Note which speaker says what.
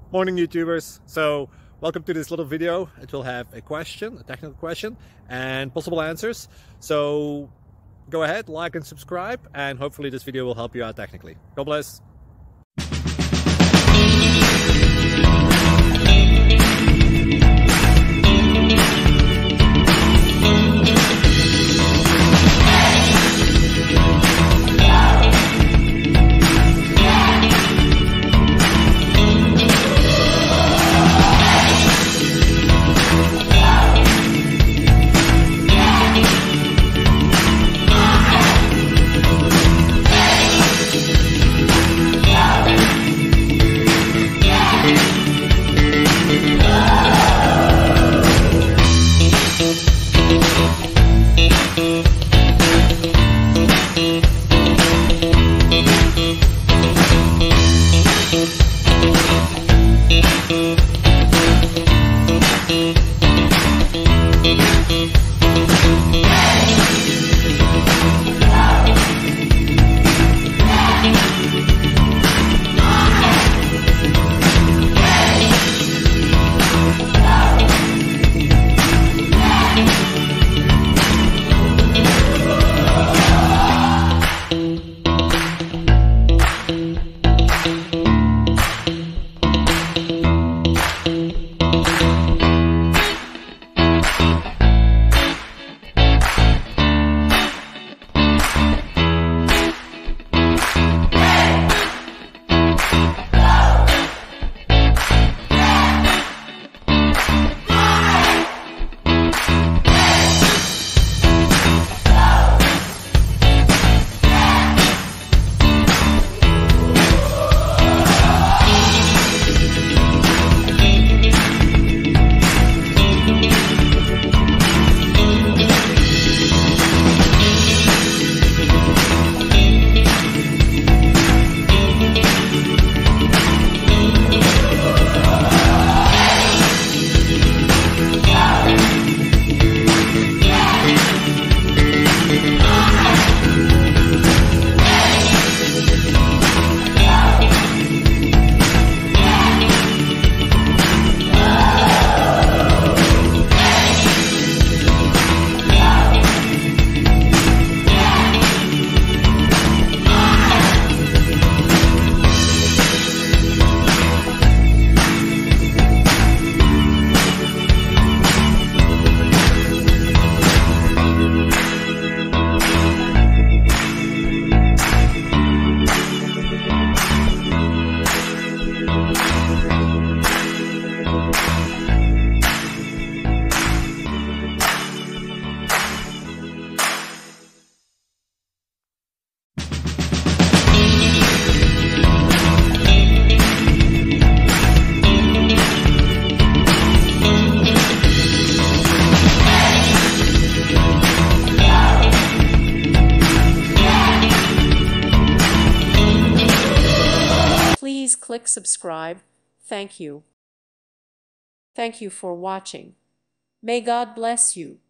Speaker 1: Morning YouTubers. So welcome to this little video. It will have a question, a technical question, and possible answers. So go ahead, like and subscribe, and hopefully this video will help you out technically. God bless.
Speaker 2: Please click subscribe. Thank you. Thank you for watching. May God bless you.